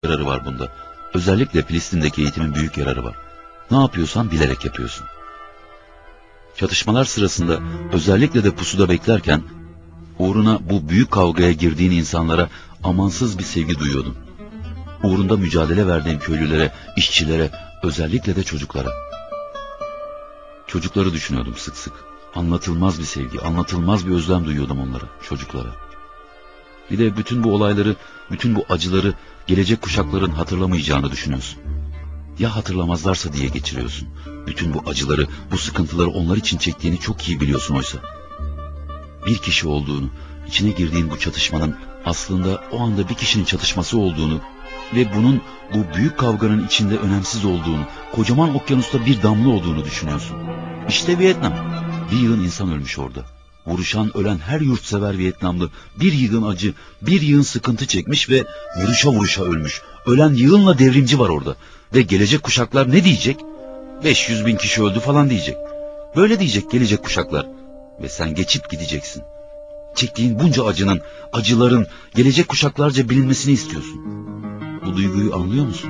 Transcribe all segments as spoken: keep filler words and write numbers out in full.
yararı var bunda. Özellikle Filistin'deki eğitimin büyük yararı var. Ne yapıyorsan bilerek yapıyorsun. Çatışmalar sırasında özellikle de pusuda beklerken uğruna bu büyük kavgaya girdiğin insanlara amansız bir sevgi duyuyordum. Uğrunda mücadele verdiğim köylülere, işçilere, özellikle de çocuklara. Çocukları düşünüyordum sık sık. Anlatılmaz bir sevgi, anlatılmaz bir özlem duyuyordum onlara, çocuklara. Bir de bütün bu olayları, bütün bu acıları gelecek kuşakların hatırlamayacağını düşünüyorsun. Ya hatırlamazlarsa diye geçiriyorsun. Bütün bu acıları, bu sıkıntıları onlar için çektiğini çok iyi biliyorsun oysa. Bir kişi olduğunu, içine girdiğin bu çatışmanın aslında o anda bir kişinin çatışması olduğunu ve bunun bu büyük kavganın içinde önemsiz olduğunu, kocaman okyanusta bir damla olduğunu düşünüyorsun. İşte Vietnam. Bir yığın insan ölmüş orada. Vuruşan, ölen her yurtsever Vietnamlı bir yığın acı, bir yığın sıkıntı çekmiş ve vuruşa vuruşa ölmüş. Ölen yığınla devrimci var orada. Ve gelecek kuşaklar ne diyecek? beş yüz bin kişi öldü falan diyecek. Böyle diyecek gelecek kuşaklar. Ve sen geçip gideceksin. Çektiğin bunca acının, acıların gelecek kuşaklarca bilinmesini istiyorsun. Bu duyguyu anlıyor musun?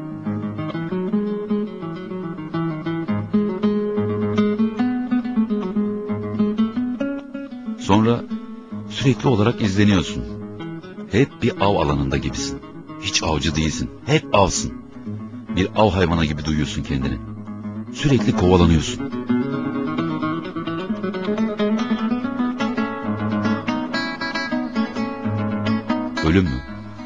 Sonra sürekli olarak izleniyorsun. Hep bir av alanında gibisin. Hiç avcı değilsin. Hep avsın. Bir av hayvanı gibi duyuyorsun kendini. Sürekli kovalanıyorsun. Ölüm mü?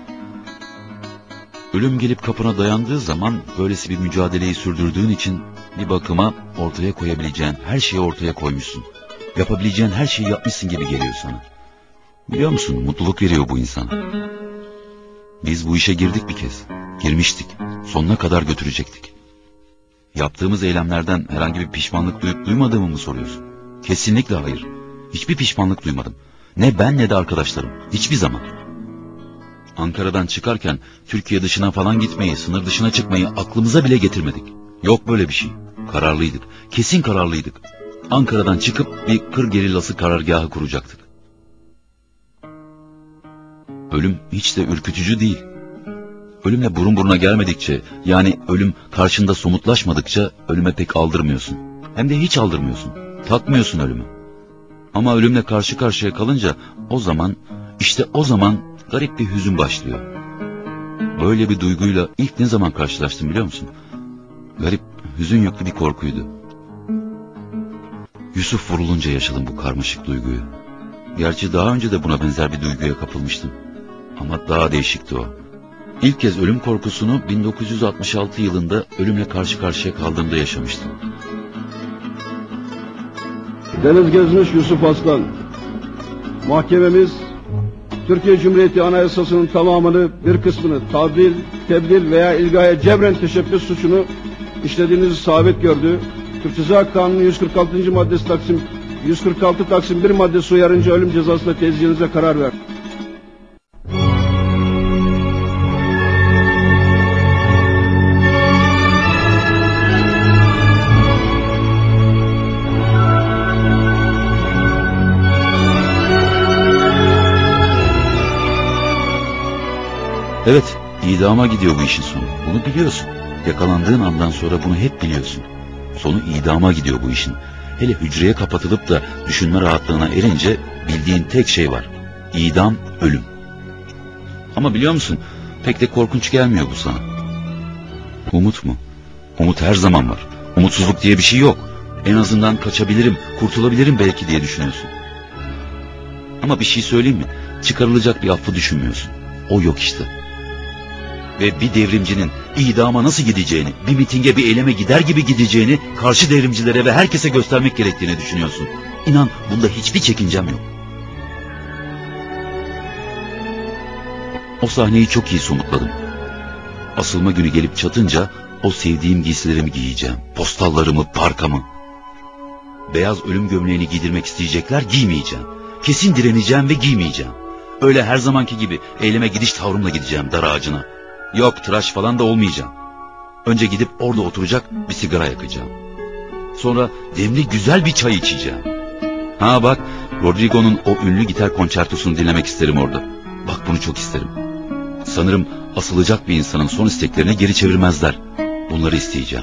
Ölüm gelip kapına dayandığı zaman böylesi bir mücadeleyi sürdürdüğün için bir bakıma ortaya koyabileceğin her şeyi ortaya koymuşsun. Yapabileceğin her şeyi yapmışsın gibi geliyor sana. Biliyor musun, mutluluk veriyor bu insana. Biz bu işe girdik bir kez. Girmiştik. Sonuna kadar götürecektik. Yaptığımız eylemlerden herhangi bir pişmanlık duyup duymadığımı mı soruyorsun? Kesinlikle hayır. Hiçbir pişmanlık duymadım. Ne ben ne de arkadaşlarım. Hiçbir zaman. Ankara'dan çıkarken Türkiye dışına falan gitmeyi, sınır dışına çıkmayı aklımıza bile getirmedik. Yok böyle bir şey. Kararlıydık. Kesin kararlıydık. Ankara'dan çıkıp bir kır gerillası karargahı kuracaktık. Ölüm hiç de ürkütücü değil. Ölümle burun buruna gelmedikçe, yani ölüm karşında somutlaşmadıkça ölüme pek aldırmıyorsun. Hem de hiç aldırmıyorsun. Takmıyorsun ölümü. Ama ölümle karşı karşıya kalınca o zaman, işte o zaman garip bir hüzün başlıyor. Böyle bir duyguyla ilk ne zaman karşılaştım biliyor musun? Garip, hüzün yüklü bir korkuydu. Yusuf vurulunca yaşadım bu karmaşık duyguyu. Gerçi daha önce de buna benzer bir duyguya kapılmıştım. Ama daha değişikti o. İlk kez ölüm korkusunu bin dokuz yüz altmış altı yılında ölümle karşı karşıya kaldığımda yaşamıştım. Deniz gezmiş Yusuf Aslan. Mahkememiz Türkiye Cumhuriyeti Anayasası'nın tamamını, bir kısmını tadil, tebdil veya ilgaya cebren teşebbüs suçunu işlediğinizi sabit gördü. Türk Ceza Kanunu yüz kırk altıncı maddesi Taksim yüz kırk altı Taksim bir maddesi uyarınca ölüm cezasına tezcihinize karar verdi. Evet, idama gidiyor bu işin sonu. Bunu biliyorsun. Yakalandığın andan sonra bunu hep biliyorsun. Sonu idama gidiyor bu işin. Hele hücreye kapatılıp da düşünme rahatlığına erince bildiğin tek şey var. İdam, ölüm. Ama biliyor musun, pek de korkunç gelmiyor bu sana. Umut mu? Umut her zaman var. Umutsuzluk diye bir şey yok. En azından kaçabilirim, kurtulabilirim belki diye düşünüyorsun. Ama bir şey söyleyeyim mi? Çıkarılacak bir affı düşünmüyorsun. O yok işte. Ve bir devrimcinin idama nasıl gideceğini, bir mitinge, bir eyleme gider gibi gideceğini karşı devrimcilere ve herkese göstermek gerektiğini düşünüyorsun. İnan, bunda hiçbir çekincem yok. O sahneyi çok iyi somutladım. Asılma günü gelip çatınca o sevdiğim giysilerimi giyeceğim. Postallarımı, parkamı. Beyaz ölüm gömleğini giydirmek isteyecekler, giymeyeceğim. Kesin direneceğim ve giymeyeceğim. Öyle her zamanki gibi eyleme gidiş tavrımla gideceğim dar ağacına. Yok, tıraş falan da olmayacağım. Önce gidip orada oturacak bir sigara yakacağım. Sonra demli güzel bir çay içeceğim. Ha bak, Rodrigo'nun o ünlü gitar konçertosunu dinlemek isterim orada. Bak bunu çok isterim. Sanırım asılacak bir insanın son isteklerini geri çevirmezler. Bunları isteyeceğim.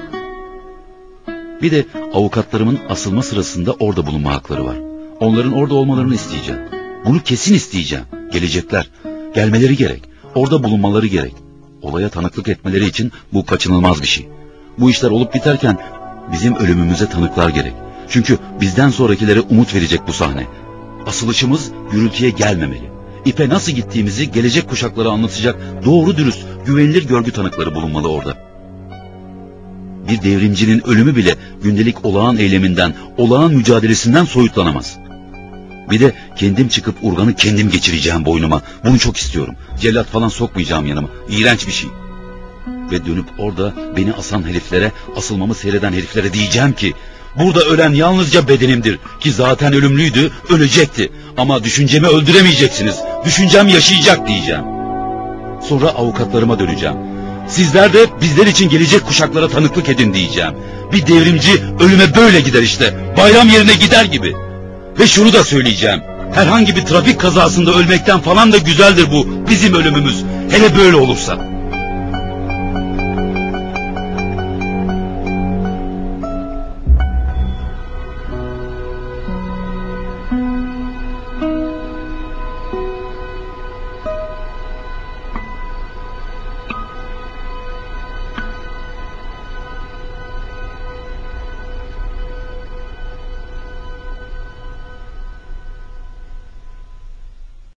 Bir de avukatlarımın asılma sırasında orada bulunma hakları var. Onların orada olmalarını isteyeceğim. Bunu kesin isteyeceğim. Gelecekler. Gelmeleri gerek. Orada bulunmaları gerek. Olaya tanıklık etmeleri için bu kaçınılmaz bir şey. Bu işler olup biterken bizim ölümümüze tanıklar gerek. Çünkü bizden sonrakilere umut verecek bu sahne. Asılışımız gürültüye gelmemeli. İpe nasıl gittiğimizi gelecek kuşaklara anlatacak doğru dürüst, güvenilir görgü tanıkları bulunmalı orada. Bir devrimcinin ölümü bile gündelik olağan eyleminden, olağan mücadelesinden soyutlanamaz. Bir de kendim çıkıp urganı kendim geçireceğim boynuma. Bunu çok istiyorum. Cellat falan sokmayacağım yanıma. İğrenç bir şey. Ve dönüp orada beni asan heriflere, asılmamı seyreden heriflere diyeceğim ki burada ölen yalnızca bedenimdir ki zaten ölümlüydü, ölecekti. Ama düşüncemi öldüremeyeceksiniz. Düşüncem yaşayacak diyeceğim. Sonra avukatlarıma döneceğim. Sizler de bizler için gelecek kuşaklara tanıklık edin diyeceğim. Bir devrimci ölüme böyle gider işte. Bayram yerine gider gibi. Ve şunu da söyleyeceğim. Herhangi bir trafik kazasında ölmekten falan da güzeldir bu bizim ölümümüz. Hele böyle olursa.